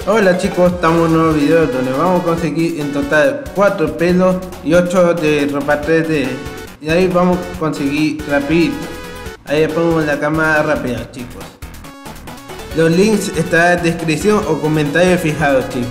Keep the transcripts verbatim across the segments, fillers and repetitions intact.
Hola chicos, estamos en un nuevo video donde vamos a conseguir en total cuatro pelos y ocho de ropa tres D. Y ahí vamos a conseguir rapidito. Ahí pongo la cámara rápida, chicos. Los links están en descripción o comentarios fijados, chicos.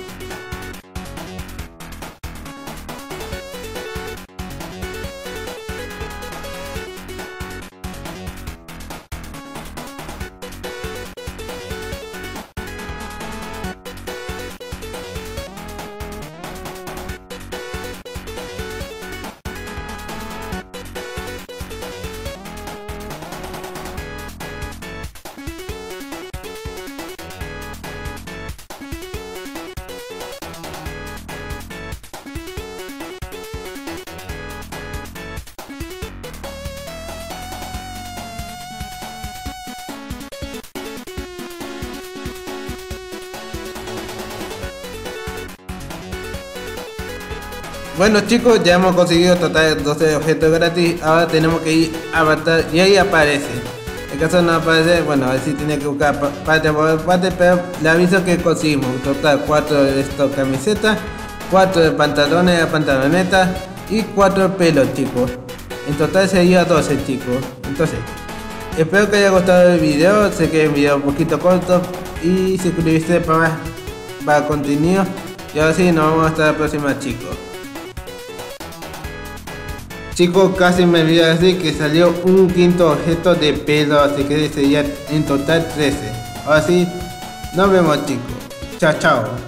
Bueno chicos, ya hemos conseguido total doce objetos gratis. Ahora tenemos que ir a avatar y ahí aparece. En caso no aparece, bueno, a ver si tiene que buscar parte por parte, pero le aviso que conseguimos total cuatro de estos camisetas, cuatro de pantalones de pantalonetas y cuatro pelos, chicos. En total sería doce, chicos. Entonces, espero que haya gustado el video. Sé que es un video un poquito corto y suscribirse para más para contenido. Y ahora sí, nos vemos hasta la próxima, chicos. Chicos, casi me olvidé decir que salió un quinto objeto de pelo, así que sería en total trece. Ahora sí, nos vemos chicos. Chao, chao.